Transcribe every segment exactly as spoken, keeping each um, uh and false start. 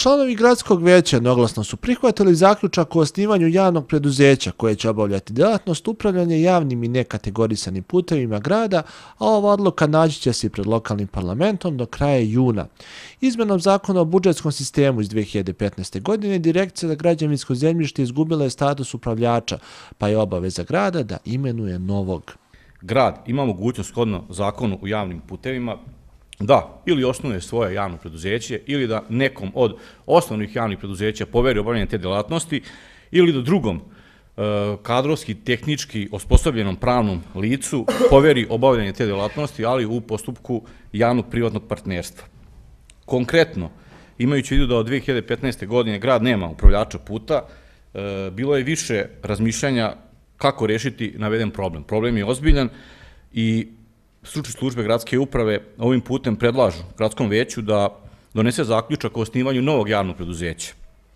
Članovi gradskog veća jednoglasno su prihvatili zaključak o osnivanju javnog preduzeća koje će obavljati djelatnost upravljanja javnim i nekategorisanim putevima grada, a ova odluka naći će se i pred lokalnim parlamentom do kraja juna. Izmenom zakona o budžetskom sistemu iz dve hiljade petnaeste. godine Direkcija za građevinsko zemljište izgubila je status upravljača, pa je obaveza grada da imenuje novog. Grad ima mogućnost shodno zakonu o javnim putevima da ili osnuje svoje javno preduzeće ili da nekom od osnovnih javnih preduzeća poveri obavljanje te djelatnosti ili da drugom kadrovski, tehnički osposobljenom pravnom licu poveri obavljanje te djelatnosti, ali u postupku javnog privatnog partnerstva. Konkretno, imajući u vidu da od dve hiljade petnaeste. godine grad nema upravljača puta, bilo je više razmišljanja kako rešiti naveden problem. Problem je ozbiljan i stručne službe gradske uprave ovim putem predlažu gradskom veću da donese zaključak o osnivanju novog javnog preduzeća.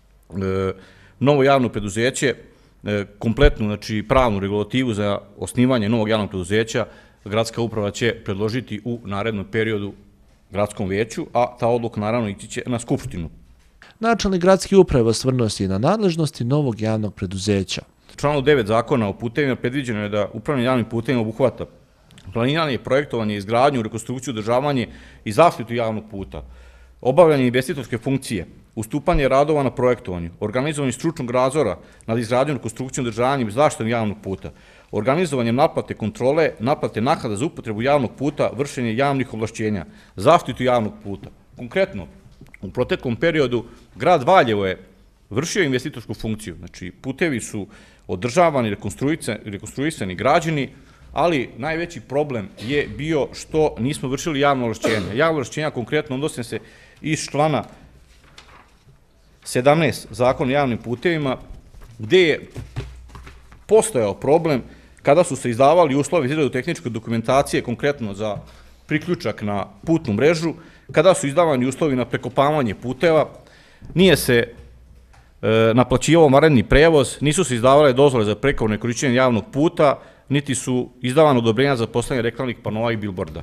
Novo javno preduzeće, kompletnu, znači pravnu regulativu za osnivanje novog javnog preduzeća, gradska uprava će predložiti u narednom periodu gradskom veću, a ta odluka naravno ići će na skupštinu. Načelnik gradske uprave osvrnuo se i na nadležnosti novog javnog preduzeća. Članom devet zakona o putevima predviđeno je da upravljanje javnim putevima obuhvata planiranje, projektovanje, izgradnju, rekonstrukciju, održavanje i zaštitu javnog puta, obavljanje investitorske funkcije, ustupanje radova na projektovanju, organizovanje stručnog nadzora nad izgradnjom, rekonstrukcijom, održavanjem i zaštitom javnog puta, organizovanje naplate kontrole, naplate naknada za upotrebu javnog puta, vršenje javnih ovlašćenja, zaštitu javnog puta. Konkretno, u proteklom periodu grad Valjevo je vršio investitorsku funkciju, znači putevi su održavani, rekonstruisani, građeni, ali najveći problem je bio što nismo vršili javno ovlašćenje. Javno ovlašćenja konkretno odnose se iz člana sedamnaest zakona o javnim putevima, gde je postojao problem kada su se izdavali uslovi za izradu tehničke dokumentacije, konkretno za priključak na putnu mrežu, kada su izdavani uslovi na prekopavanje puteva, nije se naplaćivao vanredni prevoz, nisu se izdavale dozvole za prekovremeno korišćenje javnog puta, niti su izdavane odobrenja za postavljanje reklamnih panoa i bilborda.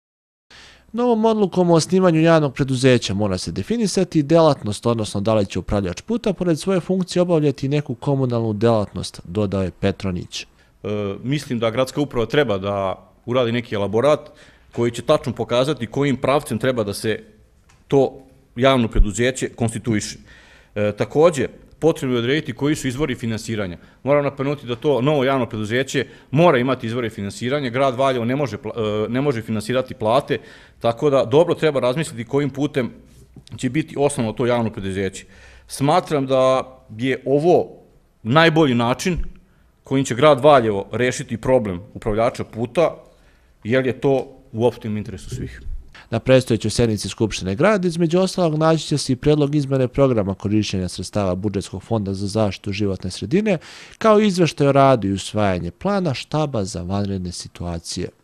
Novom odlukom o osnivanju javnog preduzeća mora se definisati delatnost, odnosno da li će upravljač puta pored svoje funkcije obavljati neku komunalnu delatnost, dodao je Petronić. Mislim da gradska uprava treba da uradi neki elaborat koji će tačno pokazati kojim pravcem treba da se to javno preduzeće konstituiše. Takođe, potrebno je odrediti koji su izvori finansiranja. Moram napomenuti da to novo javno preduzeće mora imati izvore finansiranja. Grad Valjevo ne može finansirati plate, tako da dobro treba razmisliti kojim putem će biti osnovno to javno preduzeće. Smatram da je ovo najbolji način kojim će grad Valjevo rešiti problem upravljača puta, jer je to u opštem interesu svih. Na predstojećoj sednici Skupštine grada između ostalog naći će se i predlog izmene programa korišćenja sredstava budžetskog fonda za zaštitu životne sredine, kao i izveštaj o radu i usvajanje plana štaba za vanredne situacije.